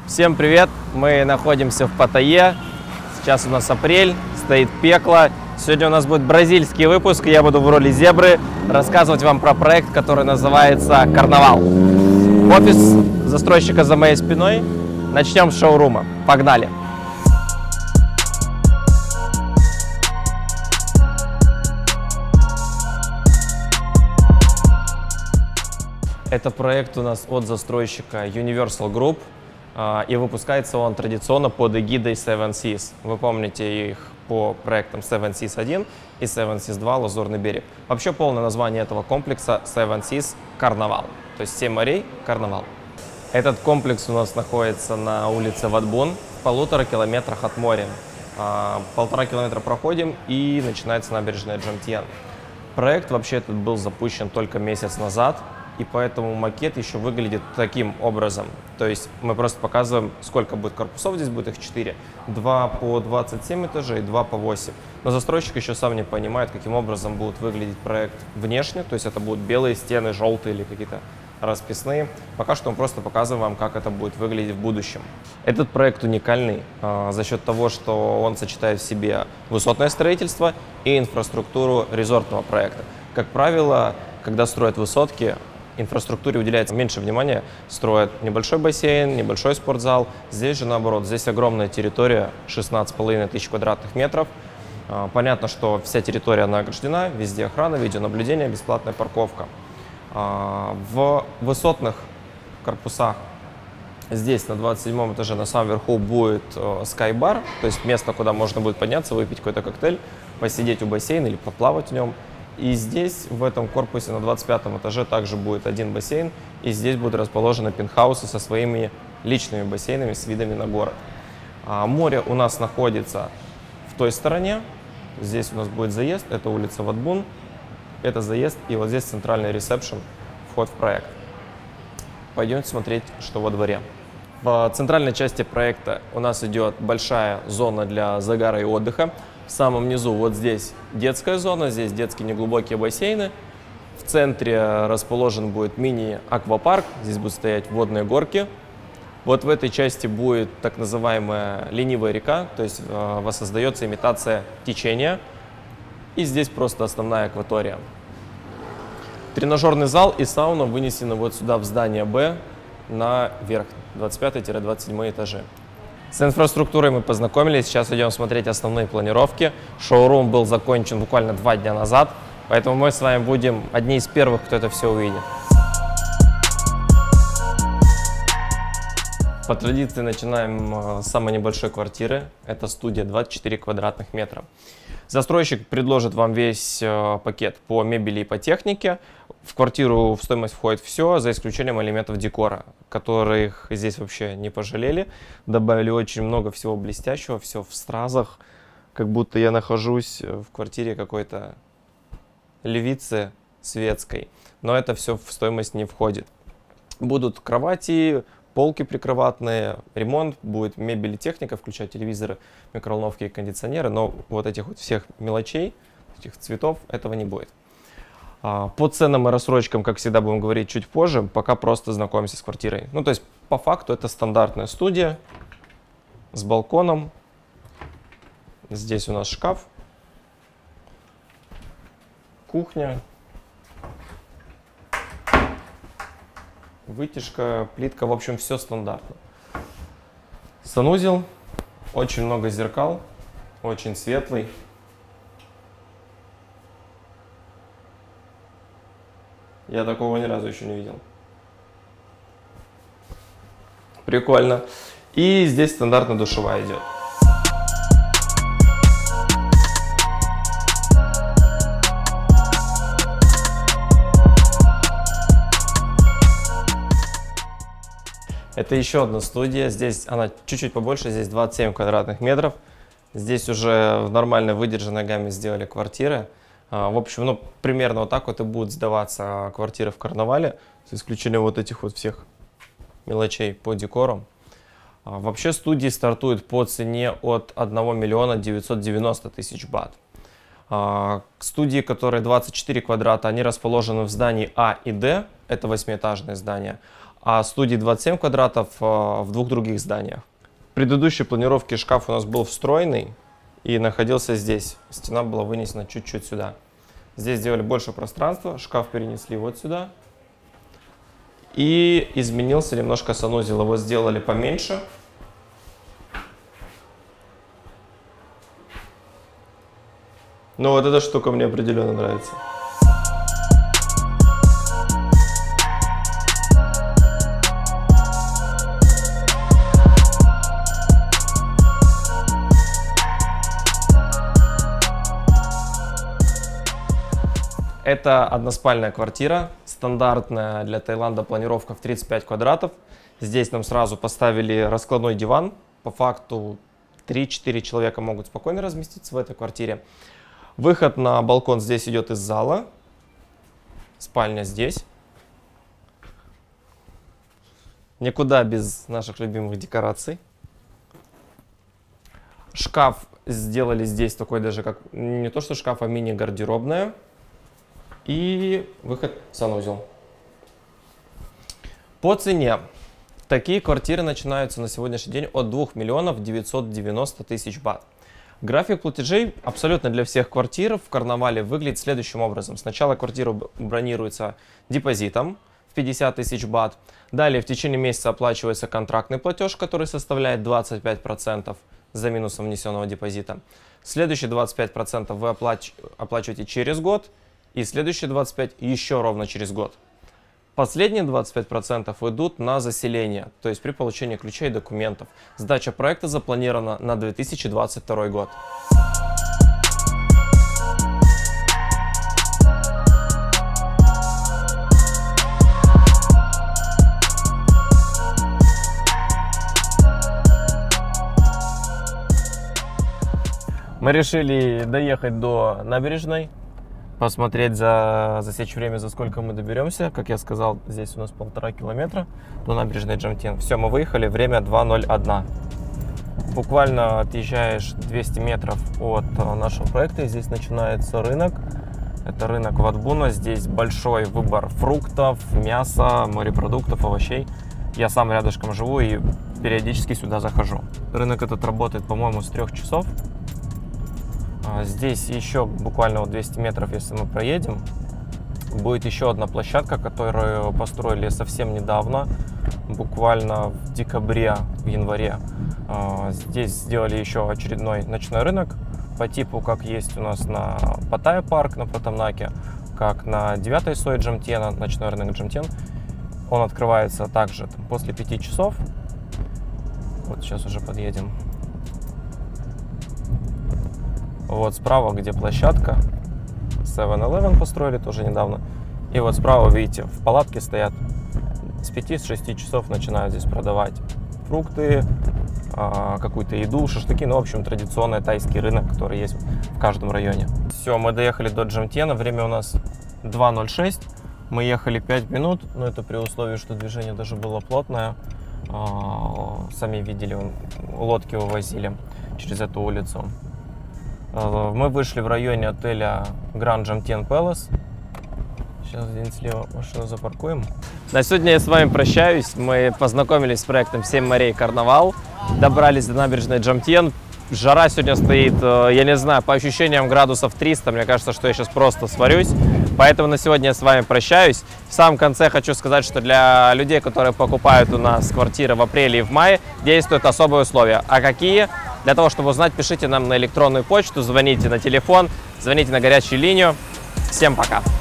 Всем привет! Мы находимся в Паттайе. Сейчас у нас апрель, стоит пекло. Сегодня у нас будет бразильский выпуск, и я буду в роли зебры рассказывать вам про проект, который называется «Карнавал». Офис застройщика за моей спиной. Начнем с шоурума. Погнали! Это проект у нас от застройщика Universal Group. И выпускается он традиционно под эгидой Seven Seas. Вы помните их по проектам Seven Seas 1 и Seven Seas 2 Лазурный берег. Вообще полное название этого комплекса Seven Seas Карнавал. То есть 7 морей Карнавал. Этот комплекс у нас находится на улице Ватбун, в 1,5 километрах от моря. 1,5 километра проходим, и начинается набережная Джамтьен. Проект вообще этот был запущен только месяц назад. И поэтому макет еще выглядит таким образом. То есть мы просто показываем, сколько будет корпусов, здесь будет их 4. 2 по 27 этажей, 2 по 8. Но застройщик еще сам не понимает, каким образом будет выглядеть проект внешне. То есть это будут белые стены, желтые или какие-то расписные. Пока что мы просто показываем вам, как это будет выглядеть в будущем. Этот проект уникальный за счет того, что он сочетает в себе высотное строительство и инфраструктуру резортного проекта. Как правило, когда строят высотки, инфраструктуре уделяется меньше внимания, строят небольшой бассейн, небольшой спортзал. Здесь же наоборот, здесь огромная территория, 16,5 тысяч квадратных метров. Понятно, что вся территория она ограждена, везде охрана, видеонаблюдение, бесплатная парковка. В высотных корпусах здесь на 27 этаже на самом верху будет скайбар, то есть место, куда можно будет подняться, выпить какой-то коктейль, посидеть у бассейна или поплавать в нем. И здесь, в этом корпусе, на 25 этаже также будет один бассейн, и здесь будут расположены пентхаусы со своими личными бассейнами с видами на город. Море у нас находится в той стороне, здесь у нас будет заезд, это улица Ватбун, это заезд, и вот здесь центральный ресепшн, вход в проект. Пойдемте смотреть, что во дворе. В центральной части проекта у нас идет большая зона для загара и отдыха. В самом низу вот здесь детская зона, здесь детские неглубокие бассейны. В центре расположен будет мини-аквапарк, здесь будут стоять водные горки. Вот в этой части будет так называемая ленивая река, то есть воссоздается имитация течения. И здесь просто основная акватория. Тренажерный зал и сауна вынесены вот сюда в здание Б наверх, 25-27 этажи. С инфраструктурой мы познакомились, сейчас идем смотреть основные планировки. Шоурум был закончен буквально 2 дня назад, поэтому мы с вами будем одни из первых, кто это все увидит. По традиции начинаем с самой небольшой квартиры, это студия 24 квадратных метра. Застройщик предложит вам весь пакет по мебели и по технике. В квартиру в стоимость входит все, за исключением элементов декора, которых здесь вообще не пожалели. Добавили очень много всего блестящего, все в стразах, как будто я нахожусь в квартире какой-то львицы светской. Но это все в стоимость не входит. Будут кровати, полки прикроватные, ремонт, будет мебель и техника, включая телевизоры, микроволновки и кондиционеры, но вот этих вот всех мелочей, этих цветов, этого не будет. По ценам и рассрочкам, как всегда, будем говорить чуть позже, пока просто знакомимся с квартирой. Ну, то есть, по факту, это стандартная студия с балконом. Здесь у нас шкаф, кухня, вытяжка, плитка, в общем, все стандартно. Санузел, очень много зеркал, очень светлый. Я такого ни разу еще не видел. Прикольно. И здесь стандартно душевая идет. Это еще одна студия. Здесь она чуть-чуть побольше, здесь 27 квадратных метров. Здесь уже в нормальной выдержанной гамме сделали квартиры. В общем, ну, примерно вот так вот и будут сдаваться квартиры в Карнавале, с исключением вот этих вот всех мелочей по декору. Вообще студии стартуют по цене от 1 миллиона 990 тысяч бат. Студии, которые 24 квадрата, они расположены в здании А и Д, это 8-этажное здание. а студии 27 квадратов в двух других зданиях. В предыдущей планировке шкаф у нас был встроенный и находился здесь. Стена была вынесена чуть-чуть сюда. Здесь сделали больше пространства, шкаф перенесли вот сюда. И изменился немножко санузел, его сделали поменьше. Но вот эта штука мне определенно нравится. Это односпальная квартира, стандартная для Таиланда планировка в 35 квадратов. Здесь нам сразу поставили раскладной диван. По факту 3-4 человека могут спокойно разместиться в этой квартире. Выход на балкон здесь идет из зала. Спальня здесь. Никуда без наших любимых декораций. Шкаф сделали здесь такой даже как, не то что шкаф, а мини-гардеробная. И выход в санузел. По цене. Такие квартиры начинаются на сегодняшний день от 2 миллионов 990 тысяч бат. График платежей абсолютно для всех квартир в карнавале выглядит следующим образом. Сначала квартира бронируется депозитом в 50 тысяч бат. Далее в течение месяца оплачивается контрактный платеж, который составляет 25% за минусом внесенного депозита. Следующие 25% вы оплачиваете через год. И следующие 25% еще ровно через год. Последние 25% идут на заселение, то есть при получении ключей и документов. Сдача проекта запланирована на 2022 год. Мы решили доехать до набережной. Посмотреть, засечь время, за сколько мы доберемся. Как я сказал, здесь у нас 1,5 километра до набережной Джамтин. Все, мы выехали, время 2:01. Буквально отъезжаешь 200 метров от нашего проекта, и здесь начинается рынок. Это рынок Ватбуна. Здесь большой выбор фруктов, мяса, морепродуктов, овощей. Я сам рядышком живу и периодически сюда захожу. Рынок этот работает, по-моему, с 3 часов. Здесь еще буквально вот 200 метров, если мы проедем, будет еще одна площадка, которую построили совсем недавно, буквально в декабре, в январе. Здесь сделали еще очередной ночной рынок по типу, как есть у нас на Паттайя парк на Пратамнаке, как на 9-й сой Джамтена, ночной рынок Джамтен. Он открывается также после 5 часов. Вот сейчас уже подъедем. Вот справа, где площадка, 7-Eleven построили тоже недавно. И вот справа, видите, в палатке стоят, с 5-6 часов начинают здесь продавать фрукты, какую-то еду, шашлыки. Ну, в общем, традиционный тайский рынок, который есть в каждом районе. Все, мы доехали до Джамтена, время у нас 2:06. Мы ехали 5 минут, но это при условии, что движение даже было плотное. Сами видели, лодки вывозили через эту улицу. Мы вышли в районе отеля Grand Jamtien Palace. Сейчас где-нибудь слева машину запаркуем. На сегодня я с вами прощаюсь. Мы познакомились с проектом «7 морей Карнавал». Добрались до набережной Джамтен. Жара сегодня стоит, я не знаю, по ощущениям градусов 300. Мне кажется, что я сейчас просто сварюсь. Поэтому на сегодня я с вами прощаюсь. В самом конце хочу сказать, что для людей, которые покупают у нас квартиры в апреле и в мае, действуют особые условия. А какие? Для того, чтобы узнать, пишите нам на электронную почту, звоните на телефон, звоните на горячую линию. Всем пока!